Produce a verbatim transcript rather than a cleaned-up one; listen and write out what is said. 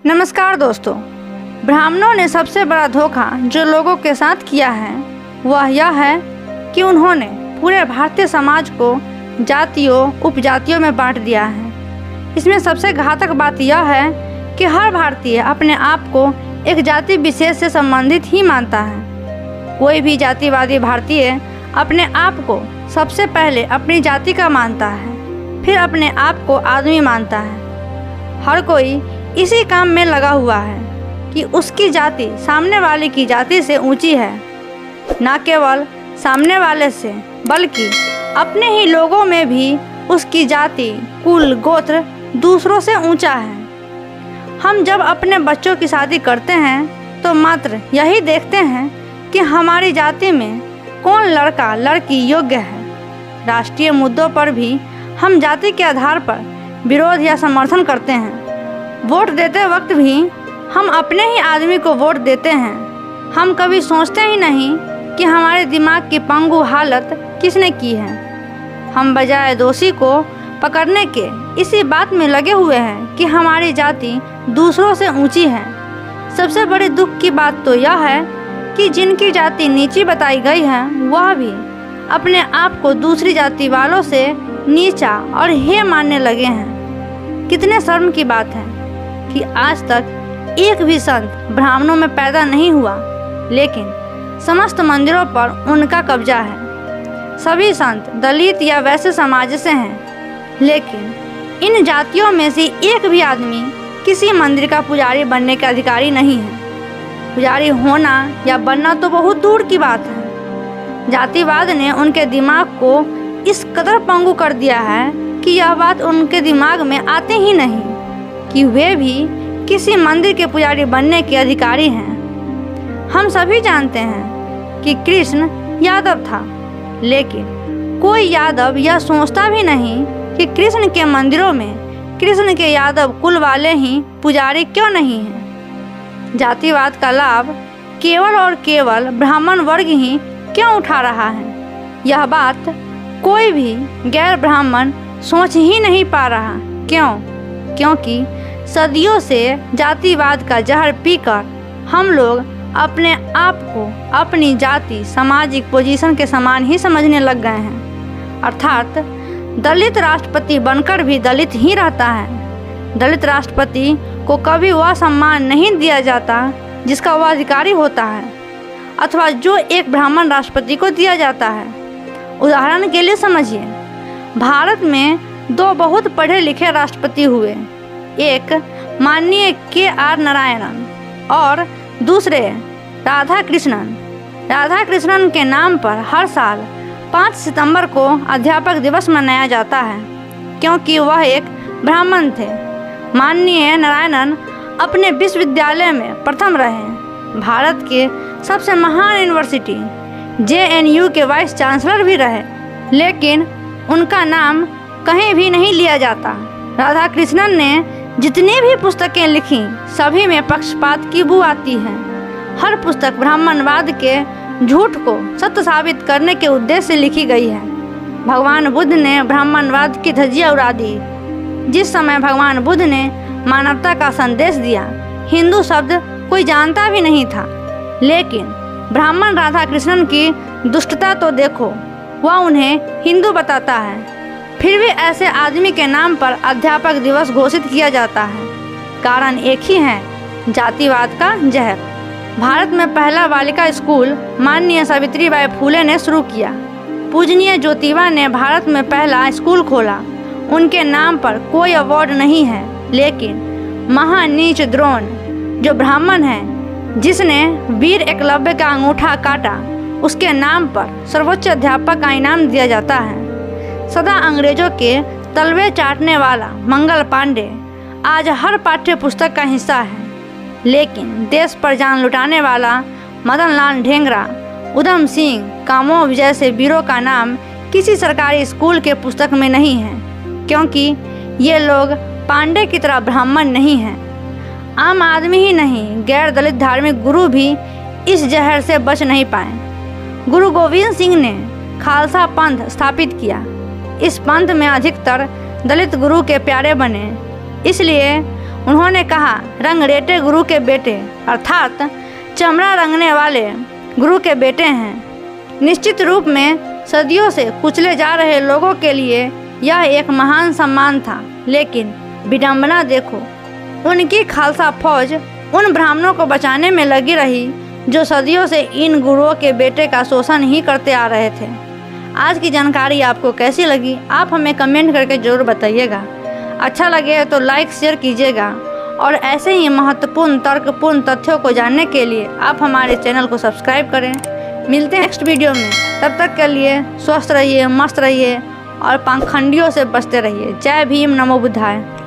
नमस्कार दोस्तों, ब्राह्मणों ने सबसे बड़ा धोखा जो लोगों के साथ किया है वह यह है कि उन्होंने पूरे भारतीय समाज को जातियों उपजातियों में बांट दिया है। इसमें सबसे घातक बात यह है कि हर भारतीय अपने आप को एक जाति विशेष से संबंधित ही मानता है। कोई भी जातिवादी भारतीय अपने आप को सबसे पहले अपनी जाति का मानता है, फिर अपने आप को आदमी मानता है। हर कोई इसी काम में लगा हुआ है कि उसकी जाति सामने वाले की जाति से ऊंची है। न केवल सामने वाले से बल्कि अपने ही लोगों में भी उसकी जाति कुल गोत्र दूसरों से ऊंचा है। हम जब अपने बच्चों की शादी करते हैं तो मात्र यही देखते हैं कि हमारी जाति में कौन लड़का लड़की योग्य है। राष्ट्रीय मुद्दों पर भी हम जाति के आधार पर विरोध या समर्थन करते हैं। वोट देते वक्त भी हम अपने ही आदमी को वोट देते हैं। हम कभी सोचते ही नहीं कि हमारे दिमाग की पंगु हालत किसने की है। हम बजाय दोषी को पकड़ने के इसी बात में लगे हुए हैं कि हमारी जाति दूसरों से ऊंची है। सबसे बड़े दुख की बात तो यह है कि जिनकी जाति नीची बताई गई है वह भी अपने आप को दूसरी जाति वालों से नीचा और हे मानने लगे हैं। कितने शर्म की बात है कि आज तक एक भी संत ब्राह्मणों में पैदा नहीं हुआ, लेकिन समस्त मंदिरों पर उनका कब्जा है। सभी संत दलित या वैश्य समाज से हैं, लेकिन इन जातियों में से एक भी आदमी किसी मंदिर का पुजारी बनने का अधिकारी नहीं है। पुजारी होना या बनना तो बहुत दूर की बात है। जातिवाद ने उनके दिमाग को इस कदर पंगु कर दिया है कि यह बात उनके दिमाग में आते ही नहीं कि वे भी किसी मंदिर के पुजारी बनने के अधिकारी हैं। हम सभी जानते हैं कि कृष्ण यादव था, लेकिन कोई यादव यह सोचता भी नहीं कि कृष्ण के मंदिरों में कृष्ण के यादव कुल वाले ही पुजारी क्यों नहीं हैं। जातिवाद का लाभ केवल और केवल ब्राह्मण वर्ग ही क्यों उठा रहा है, यह बात कोई भी गैर ब्राह्मण सोच ही नहीं पा रहा। क्यों? क्योंकि सदियों से जातिवाद का जहर पीकर हम लोग अपने आप को अपनी जाति सामाजिक पोजीशन के समान ही समझने लग गए हैं। अर्थात दलित राष्ट्रपति बनकर भी दलित ही रहता है। दलित राष्ट्रपति को कभी वह सम्मान नहीं दिया जाता जिसका वह अधिकारी होता है, अथवा जो एक ब्राह्मण राष्ट्रपति को दिया जाता है। उदाहरण के लिए समझिए, भारत में दो बहुत पढ़े लिखे राष्ट्रपति हुए, एक माननीय के आर नारायणन और दूसरे राधा कृष्णन। राधा कृष्णन के नाम पर हर साल पाँच सितंबर को अध्यापक दिवस मनाया जाता है, क्योंकि वह एक ब्राह्मण थे। माननीय नारायणन अपने विश्वविद्यालय में प्रथम रहे। भारत के सबसे महान यूनिवर्सिटी जे एन यू के वाइस चांसलर भी रहे, लेकिन उनका नाम कहीं भी नहीं लिया जाता। राधा कृष्णन ने जितनी भी पुस्तकें लिखी सभी में पक्षपात की बू आती है। हर पुस्तक ब्राह्मणवाद के झूठ को सत्य साबित करने के उद्देश्य से लिखी गई है। भगवान बुद्ध ने ब्राह्मणवाद की धज्जियां उड़ा दी। जिस समय भगवान बुद्ध ने मानवता का संदेश दिया, हिंदू शब्द कोई जानता भी नहीं था, लेकिन ब्राह्मण राधा कृष्णन की दुष्टता तो देखो, वह उन्हें हिंदू बताता है, फिर भी ऐसे आदमी के नाम पर अध्यापक दिवस घोषित किया जाता है। कारण एक ही है, जातिवाद का जहर। भारत में पहला बालिका स्कूल माननीय सावित्रीबाई फुले ने शुरू किया। पूजनीय ज्योतिबा ने भारत में पहला स्कूल खोला। उनके नाम पर कोई अवार्ड नहीं है, लेकिन महानीच द्रोण जो ब्राह्मण है, जिसने वीर एकलव्य का अंगूठा काटा, उसके नाम पर सर्वोच्च अध्यापक का इनाम दिया जाता है। सदा अंग्रेजों के तलवे चाटने वाला मंगल पांडे आज हर पाठ्य पुस्तक का हिस्सा है, लेकिन देश पर जान लुटाने वाला मदन लाल ढेंगरा, उधम सिंह, कामों जैसे वीरों का नाम किसी सरकारी स्कूल के पुस्तक में नहीं है, क्योंकि ये लोग पांडे की तरह ब्राह्मण नहीं हैं। आम आदमी ही नहीं, गैर दलित धार्मिक गुरु भी इस जहर से बच नहीं पाए। गुरु गोविंद सिंह ने खालसा पंथ स्थापित किया। इस पंथ में अधिकतर दलित गुरु के प्यारे बने, इसलिए उन्होंने कहा, रंगरेटे गुरु के बेटे अर्थात चमड़ा रंगने वाले गुरु के बेटे हैं। निश्चित रूप में सदियों से कुचले जा रहे लोगों के लिए यह एक महान सम्मान था, लेकिन विडंबना देखो, उनकी खालसा फौज उन ब्राह्मणों को बचाने में लगी रही जो सदियों से इन गुरुओं के बेटे का शोषण ही करते आ रहे थे। आज की जानकारी आपको कैसी लगी, आप हमें कमेंट करके ज़रूर बताइएगा। अच्छा लगे तो लाइक शेयर कीजिएगा और ऐसे ही महत्वपूर्ण तर्कपूर्ण तथ्यों को जानने के लिए आप हमारे चैनल को सब्सक्राइब करें। मिलते हैं नेक्स्ट वीडियो में, तब तक के लिए स्वस्थ रहिए, मस्त रहिए और पाखंडियों से बचते रहिए। जय भीम, नमो बुद्धाय।